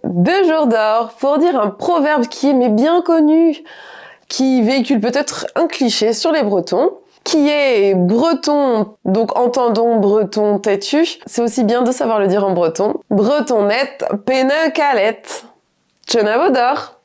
2 jours d'or pour dire un proverbe qui est bien connu, qui véhicule peut-être un cliché sur les Bretons, qui est breton, donc entendons breton têtu. C'est aussi bien de savoir le dire en breton. Breton net, pene calette. Tjena vodor.